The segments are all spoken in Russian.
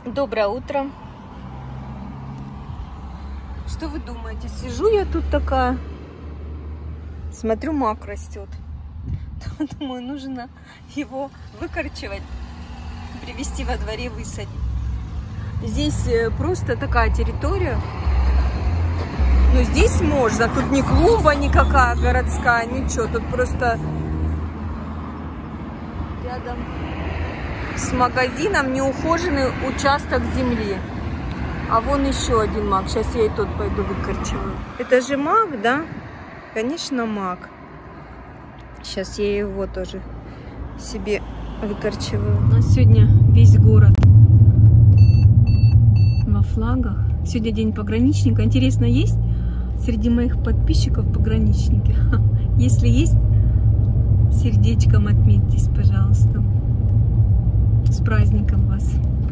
Доброе утро. Что вы думаете? Сижу я тут такая, смотрю, мак растет. Думаю, нужно его выкорчевать, привести во дворе, высадить. Здесь просто такая территория. Но здесь можно. Тут не клумба никакая городская, ничего. Тут просто рядом с магазином неухоженный участок земли. А вон еще один мак. Сейчас я и тот пойду выкорчеваю. Это же мак, да? Конечно, мак. Сейчас я его тоже себе выкорчеваю. У нас сегодня весь город во флагах. Сегодня день пограничника. Интересно, есть среди моих подписчиков пограничники? Если есть, сердечком отметьтесь, пожалуйста. С праздником вас.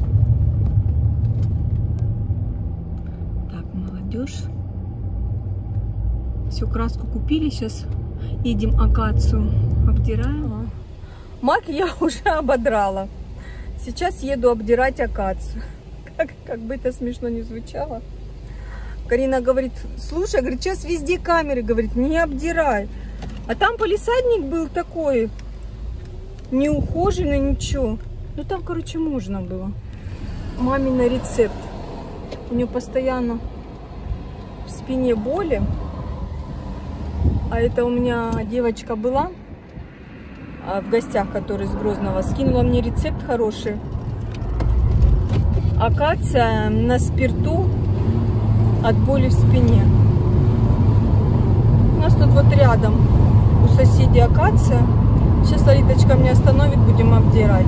Так, молодежь. Все, краску купили. Сейчас едем акацию обдираем. Мак я уже ободрала. Сейчас еду обдирать акацию. Как бы это смешно не звучало. Карина говорит, слушай, говорит, сейчас везде камеры, говорит, не обдирай. А там палисадник был такой, неухоженный, ничего. Ну там, короче, можно было. Мамин рецепт. У нее постоянно в спине боли. А это у меня девочка была в гостях, которая из Грозного, скинула мне рецепт хороший. Акация на спирту от боли в спине. У нас тут вот рядом у соседей акация. Сейчас Лариточка меня остановит, будем обдирать.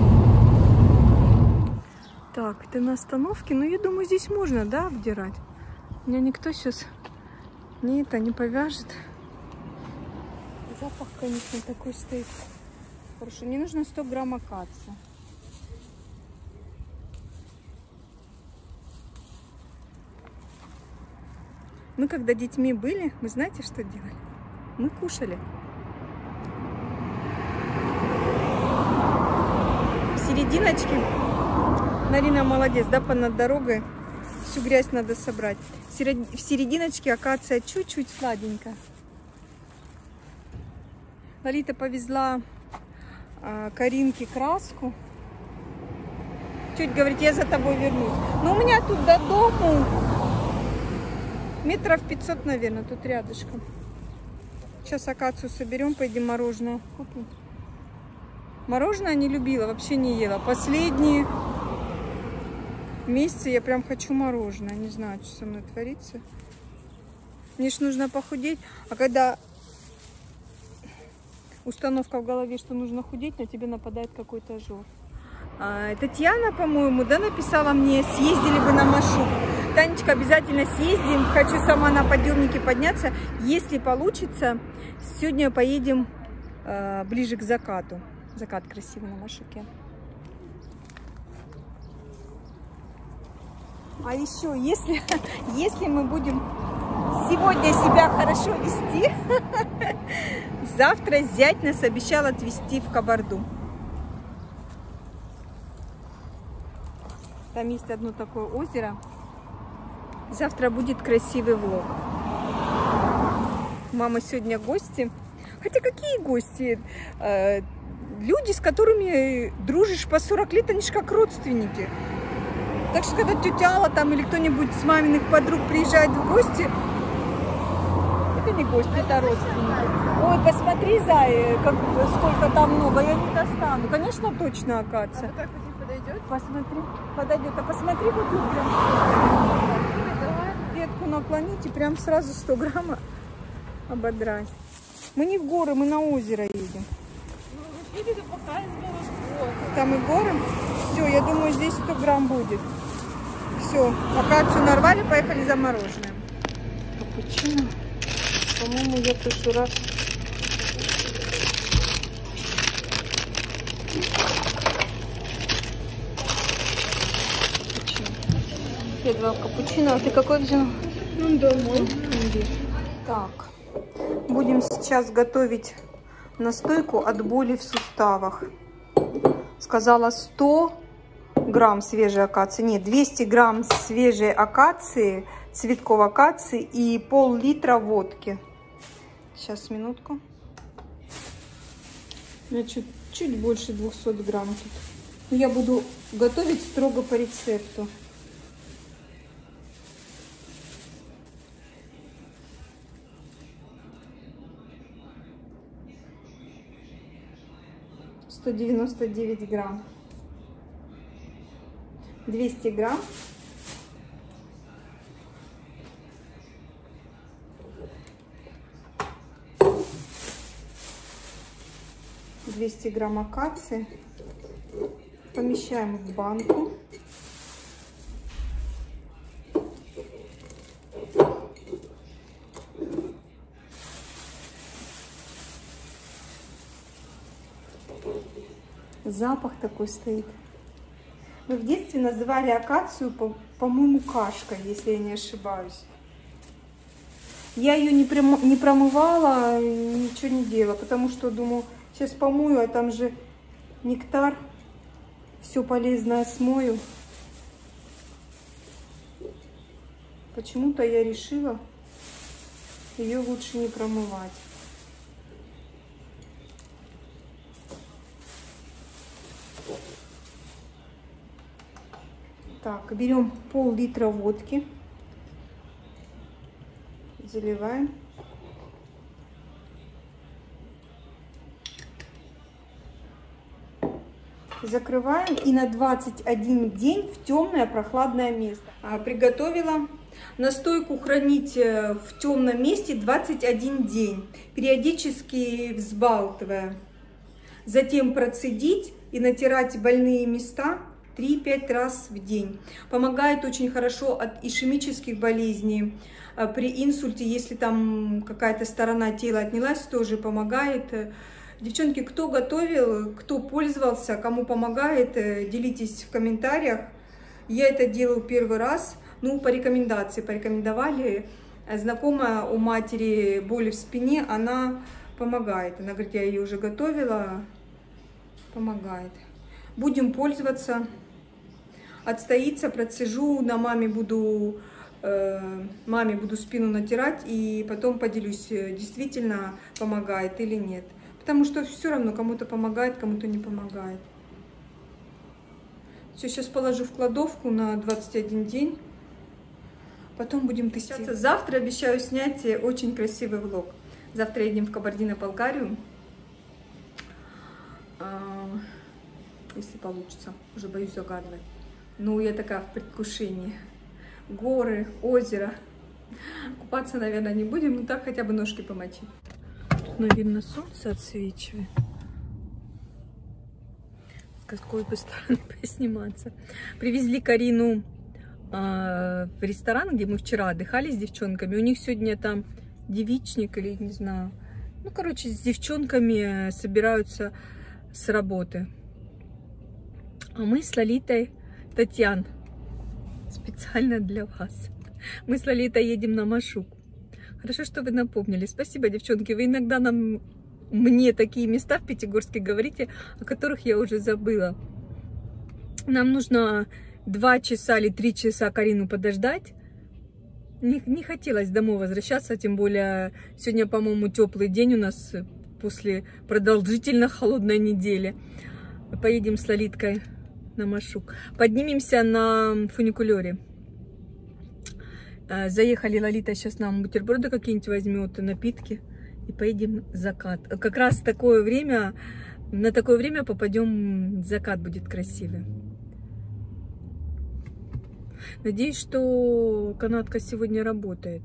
Так, это на остановке. Но я думаю, здесь можно, да, обдирать. Меня никто сейчас не повяжет. Запах, конечно, такой стоит. Хорошо, мне нужно 100 грамм акации. Мы когда детьми были, мы знаете, что делали? Мы кушали. В серединочке, Нарина молодец, да, над дорогой всю грязь надо собрать. В серединочке акация чуть-чуть сладенькая. Лолита повезла Каринке краску. Чуть говорит, я за тобой вернусь. Но у меня тут до дому метров 500, наверное, тут рядышком. Сейчас акацию соберем, пойдем мороженое купим. Мороженое не любила, вообще не ела. Последние месяцы я прям хочу мороженое. Не знаю, что со мной творится. Мне ж нужно похудеть. А когда установка в голове, что нужно худеть, на тебе нападает какой-то ожог. Татьяна, по-моему, да, написала мне, съездили бы на маршрут. Танечка, обязательно съездим. Хочу сама на подъемнике подняться. Если получится, сегодня поедем ближе к закату. Закат красивый на Машуке. А еще, если мы будем сегодня себя хорошо вести, завтра зять нас обещал отвезти в Кабарду. Там есть одно такое озеро. Завтра будет красивый влог. Мама сегодня гости. Хотя какие гости? Люди, с которыми дружишь по 40 лет, они же как родственники. Так что, когда тетя Алла там или кто-нибудь с маминых подруг приезжает в гости, это не гости, это родственники. Ой, посмотри, Зай, сколько там много, я не достану. Конечно, точно акация. А вот так вот подойдет? Посмотри, подойдет. А посмотри, вот тут прям. Ветку наклонить и прям сразу 100 грамм ободрать. Мы не в горы, мы на озеро едем. Там и горы. Все, я думаю, здесь 100 грамм будет. Все, акацию нарвали, поехали за мороженым. Капучино. По-моему, я в прошлый раз... Я 2 капучино. А ты какой взял? Ну, домой. Так, будем сейчас готовить настойку от боли в суставах. Сказала 100 грамм свежей акации. Нет, 200 грамм свежей акации, цветков акации и пол-литра водки. Сейчас, минутку. У меня чуть больше 200 грамм тут. Но я буду готовить строго по рецепту. $199 грамм. 200 грамм. Грамм акации помещаем в банку. Запах такой стоит. Мы в детстве называли акацию, по-моему, кашкой, если я не ошибаюсь. Я ее не промывала, ничего не делала, потому что думаю, сейчас помою, а там же нектар, все полезное смою. Почему-то я решила ее лучше не промывать. Так, берем пол-литра водки, заливаем. Закрываем и на 21 день в темное прохладное место. Приготовила настойку хранить в темном месте 21 день, периодически взбалтывая. Затем процедить и натирать больные места 3-5 раз в день. Помогает очень хорошо от ишемических болезней. При инсульте, если там какая-то сторона тела отнялась, тоже помогает. Девчонки, кто готовил, кто пользовался, кому помогает, делитесь в комментариях. Я это делаю первый раз, ну, по рекомендации, порекомендовали. Знакомая у матери боли в спине, она помогает. Она говорит, я ее уже готовила, помогает. Будем пользоваться. Отстоится, процежу, на маме буду спину натирать и потом поделюсь, действительно помогает или нет. Потому что все равно кому-то помогает, кому-то не помогает. Все, сейчас положу в кладовку на 21 день. Потом будем тестировать. Завтра обещаю снять очень красивый влог. Завтра едем в Кабардино-Балкарию. Если получится. Уже боюсь загадывать. Ну, я такая в предвкушении. Горы, озеро. Купаться, наверное, не будем, но так хотя бы ножки помочить. Наверное, солнце отсвечивает. С какой бы стороны посниматься. Привезли Карину в ресторан, где мы вчера отдыхали с девчонками. У них сегодня там девичник или не знаю. Ну, короче, с девчонками собираются с работы. А мы с Лолитой, Татьян, специально для вас. Мы с Лолитой едем на Машук. Хорошо, что вы напомнили. Спасибо, девчонки. Вы иногда мне такие места в Пятигорске говорите, о которых я уже забыла. Нам нужно 2 часа или 3 часа Карину подождать. Не хотелось домой возвращаться, тем более сегодня, по-моему, теплый день у нас после продолжительно холодной недели. Поедем с Лолиткой на Машук. Поднимемся на фуникулере. Заехали, Лолита сейчас нам бутерброды какие-нибудь возьмет, напитки. И поедем в закат. Как раз такое время, на такое время попадем, закат будет красивый. Надеюсь, что канатка сегодня работает.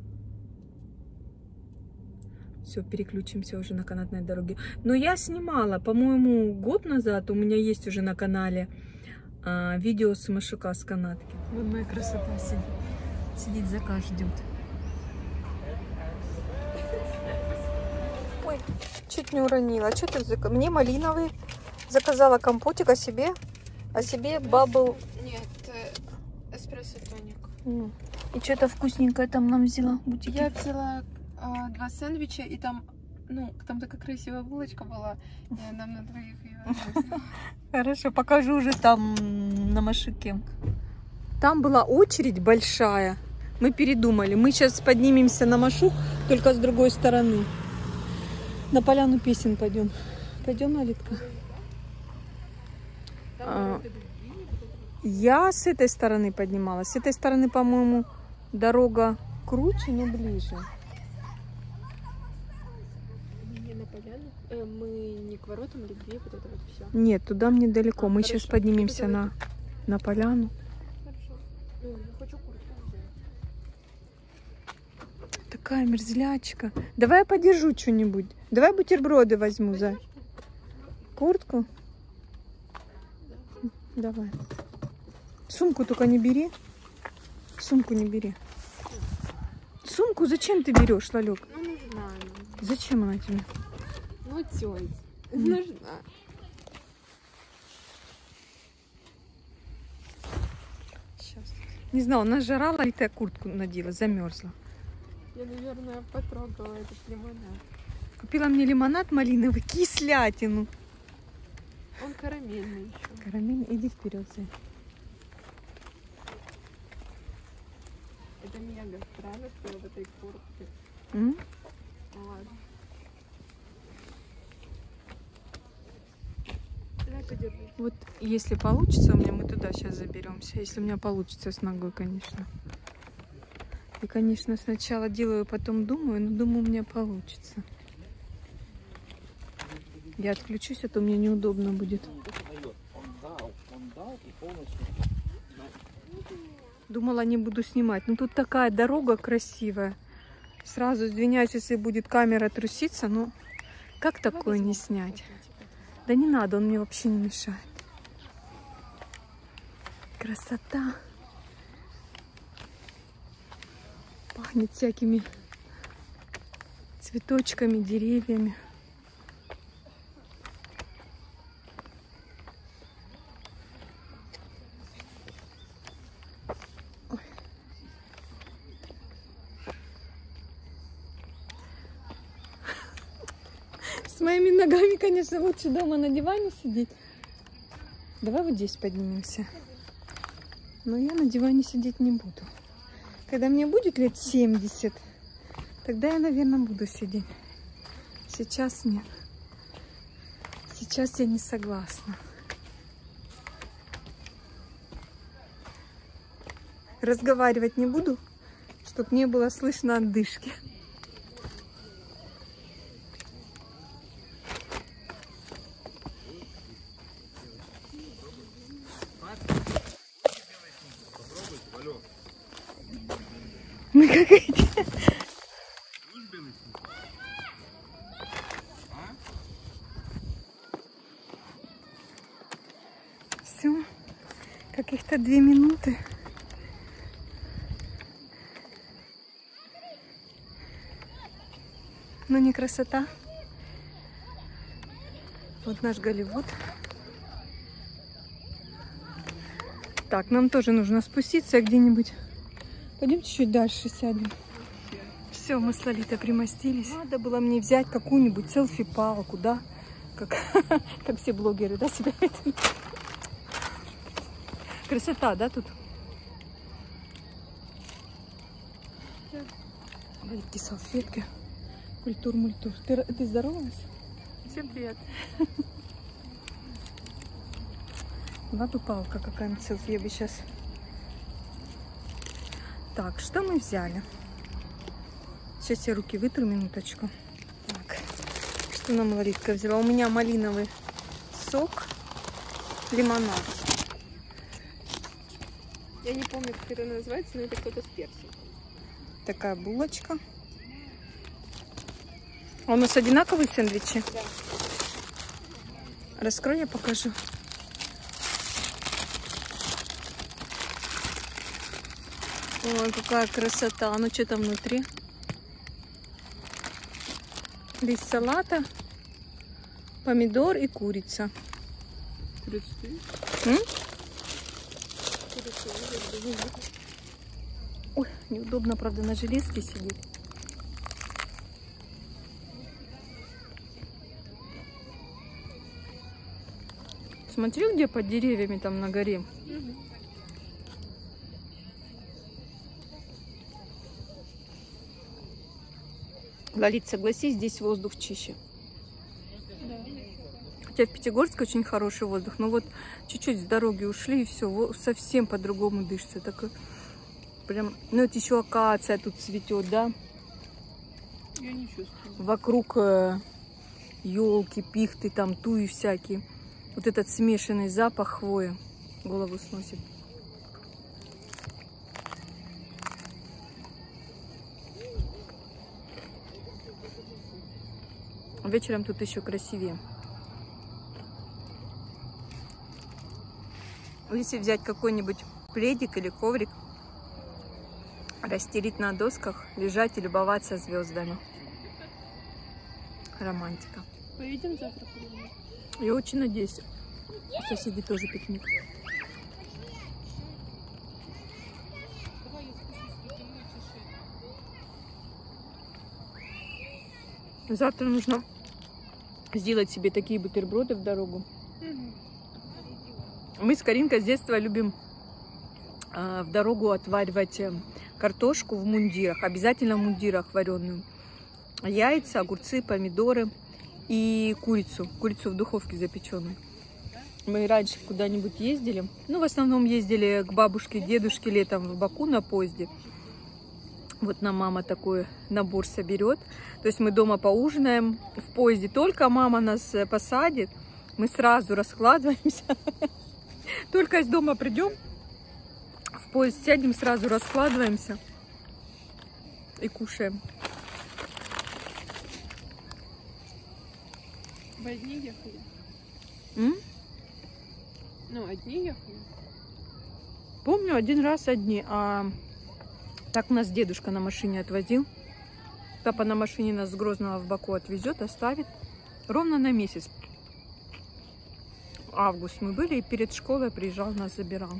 Все, переключимся уже на канатной дороге. Но я снимала, по-моему, год назад, у меня есть уже на канале видео с Машука, с канатки. Вот моя красота сидит. Сидит, заказ ждет. Ой, чуть не уронила. Что ты мне малиновый заказала компотик, а себе бабл. Нет, эспрессо тоник. И что-то вкусненькое там нам взяла в бутике. Я взяла 2 сэндвича и там Ну, там такая красивая булочка была, и нам на двоих ее. Хорошо, покажу уже там на Машике. Там была очередь большая. Мы передумали. Мы сейчас поднимемся на Машу, только с другой стороны. На поляну песен пойдем. Пойдем, Алитка? Я с этой стороны поднималась. С этой стороны, по-моему, дорога круче, но ближе. Не на поляну? Мы не к воротам любви, вот это вот все. Нет, туда мне далеко. Мы Хорошо. сейчас поднимемся на поляну. Хорошо. Ну, я хочу куртку взять. Такая мерзлячка. Давай я подержу что-нибудь. Давай бутерброды возьму за куртку. Давай. Сумку только не бери. Сумку не бери. Сумку зачем ты берешь, Лалек? Ну, нужна. Зачем она тебе? Ну, тёть. Нужна. Сейчас. Не знаю, она жара, и ты куртку надела, замерзла. Я, наверное, потрогала этот лимонад. Купила мне лимонад малиновый, кислятину. Он карамельный еще. Карамель, иди вперед, Зай. Это мега странно, что я в этой куртке. М? Ну, ладно. Давай подержи. Вот если получится у меня, мы туда сейчас заберемся. Если у меня получится с ногой, конечно. И, конечно, сначала делаю, потом думаю, но думаю, у меня получится. Я отключусь, а то мне неудобно будет. Думала, не буду снимать. Но тут такая дорога красивая. Сразу извиняюсь, если будет камера труситься, но как такое не снять? Да не надо, он мне вообще не мешает. Красота. Пахнет всякими цветочками, деревьями. Ой. С моими ногами, конечно, лучше дома на диване сидеть. Давай вот здесь поднимемся. Но я на диване сидеть не буду. Когда мне будет лет 70, тогда я, наверное, буду сидеть. Сейчас нет. Сейчас я не согласна. Разговаривать не буду, чтобы не было слышно отдышки. Мы как эти. Все, каких-то 2 минуты. Ну не красота. Вот наш Голливуд. Так, нам тоже нужно спуститься где-нибудь. Пойдемте чуть дальше сядем. Все, мы с Лолитой примостились. Надо было мне взять какую-нибудь селфи-палку, да? Как все блогеры, да, себя это. Красота, да, тут? Какие салфетки. Культур-мультур. Ты здоровалась? Всем привет. Была бы палка какая-нибудь селфи, я бы сейчас... Так, что мы взяли? Сейчас я руки вытру, минуточку. Так, что нам Лолитка взяла? У меня малиновый сок, лимонад. Я не помню, как это называется, но это кто-то с персиком. Такая булочка. А у нас одинаковые сэндвичи? Да. Раскрой, я покажу. Ой, какая красота. Ну, что там внутри? Лист салата, помидор и курица. Ой, неудобно, правда, на железке сидеть. Смотри, где под деревьями там на горе. Лолит, согласись, здесь воздух чище. Да. Хотя в Пятигорске очень хороший воздух, но вот чуть-чуть с дороги ушли, и все, совсем по-другому дышится. Так, прям, ну это еще акация тут цветет, да? Я не чувствую. Вокруг елки, пихты, там туи всякие. Вот этот смешанный запах хвои голову сносит. Вечером тут еще красивее. Если взять какой-нибудь пледик или коврик, расстелить на досках, лежать и любоваться звездами. Романтика. Поедем завтра куда-нибудь? Я очень надеюсь, соседи тоже пикник. Завтра нужно сделать себе такие бутерброды в дорогу. Мы с Каринкой с детства любим в дорогу отваривать картошку в мундирах. Обязательно в мундирах вареную. Яйца, огурцы, помидоры и курицу. Курицу в духовке запеченную. Мы раньше куда-нибудь ездили. Ну, в основном ездили к бабушке, дедушке летом в Баку на поезде. Вот нам мама такой набор соберет. То есть мы дома поужинаем в поезде. Только мама нас посадит, мы сразу раскладываемся. Только из дома придем, в поезд сядем, сразу раскладываемся и кушаем. Вы одни ехали? М? Ну, одни ехали? Помню, один раз одни, а так нас дедушка на машине отвозил. Папа на машине нас с Грозного в Баку отвезет, оставит ровно на месяц. Август мы были, и перед школой приезжал, нас забирал.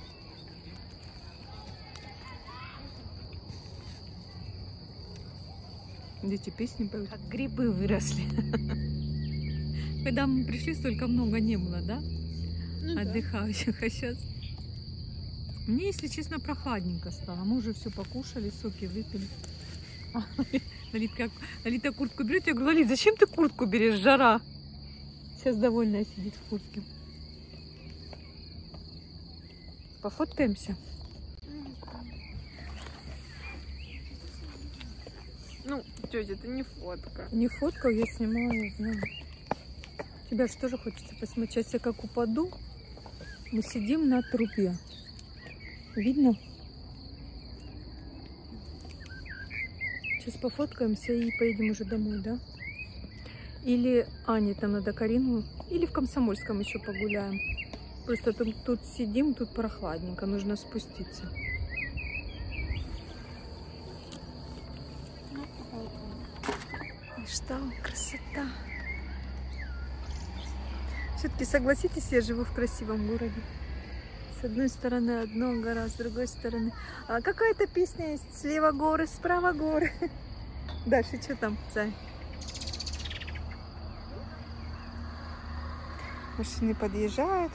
Дети песни поют. Как грибы выросли. Когда мы пришли, столько много не было, да? Ну, Отдыхающих. А сейчас мне, если честно, прохладненько стало. Мы уже все покушали, соки выпили. Лолита куртку берет. Я говорю: Лолит, зачем ты куртку берешь? Жара. Сейчас довольная сидит в куртке. Пофоткаемся? Ну, тетя, это не фотка. Не фотка, я снимаю, я знаю. Тебя же тоже хочется посмотреть. Сейчас я как упаду. Мы сидим на трубе. Видно? Сейчас пофоткаемся и поедем уже домой, да? Или, нет, там надо Карину. Или в Комсомольском еще погуляем. Просто тут сидим, тут прохладненько, нужно спуститься. И что, красота. Все-таки согласитесь, я живу в красивом городе. С одной стороны одно гора, с другой стороны. А какая-то песня есть. Слева горы, справа горы. Дальше что там, Зай? Машины подъезжают.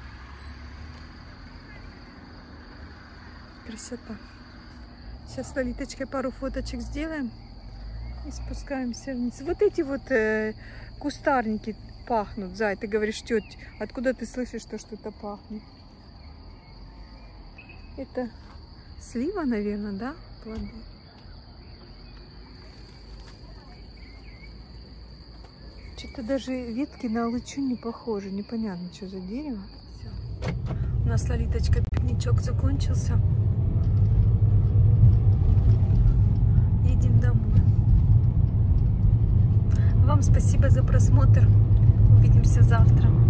Красота. Сейчас с Лолиточкой пару фоточек сделаем и спускаемся вниз. Вот эти вот кустарники пахнут. Зай, ты говоришь, тетя, откуда ты слышишь, что что-то пахнет? Это слива, наверное, да? Плоды. Что-то даже ветки на алычу не похожи. Непонятно, что за дерево. Все. У нас с Лолиточкой пикничок закончился. Едем домой. Вам спасибо за просмотр. Увидимся завтра.